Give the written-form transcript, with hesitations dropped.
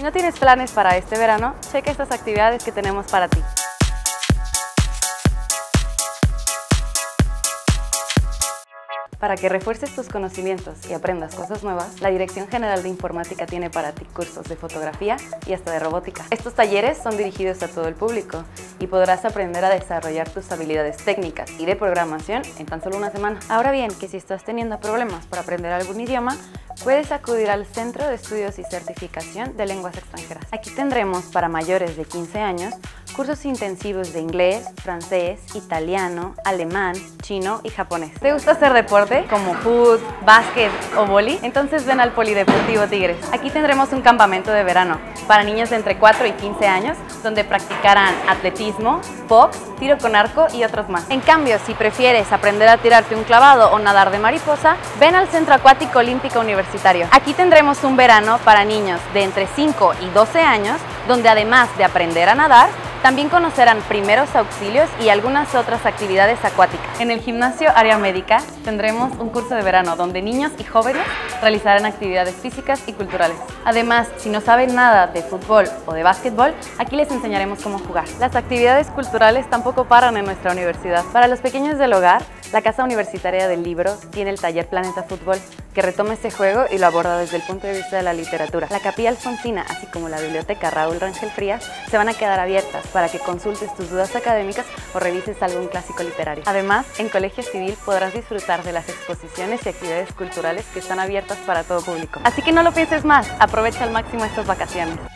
Si no tienes planes para este verano, checa estas actividades que tenemos para ti. Para que refuerces tus conocimientos y aprendas cosas nuevas, la Dirección General de Informática tiene para ti cursos de fotografía y hasta de robótica. Estos talleres son dirigidos a todo el público y podrás aprender a desarrollar tus habilidades técnicas y de programación en tan solo una semana. Ahora bien, que si estás teniendo problemas para aprender algún idioma, puedes acudir al Centro de Estudios y Certificación de Lenguas Extranjeras. Aquí tendremos para mayores de 15 años cursos intensivos de inglés, francés, italiano, alemán, chino y japonés. ¿Te gusta hacer deporte como fútbol, básquet o vóley? Entonces ven al Polideportivo Tigres. Aquí tendremos un campamento de verano para niños de entre 4 y 15 años donde practicarán atletismo, box, tiro con arco y otros más. En cambio, si prefieres aprender a tirarte un clavado o nadar de mariposa, ven al Centro Acuático Olímpico Universitario. Aquí tendremos un verano para niños de entre 5 y 12 años donde además de aprender a nadar, también conocerán primeros auxilios y algunas otras actividades acuáticas. En el gimnasio Área Médica tendremos un curso de verano donde niños y jóvenes realizarán actividades físicas y culturales. Además, si no saben nada de fútbol o de básquetbol, aquí les enseñaremos cómo jugar. Las actividades culturales tampoco paran en nuestra universidad. Para los pequeños del hogar, la Casa Universitaria del Libro tiene el taller Planeta Fútbol, que retoma este juego y lo aborda desde el punto de vista de la literatura. La Capilla Alfonsina, así como la Biblioteca Raúl Rangel Frías, se van a quedar abiertas para que consultes tus dudas académicas o revises algún clásico literario. Además, en Colegio Civil podrás disfrutar de las exposiciones y actividades culturales que están abiertas para todo público. Así que no lo pienses más, aprovecha al máximo estas vacaciones.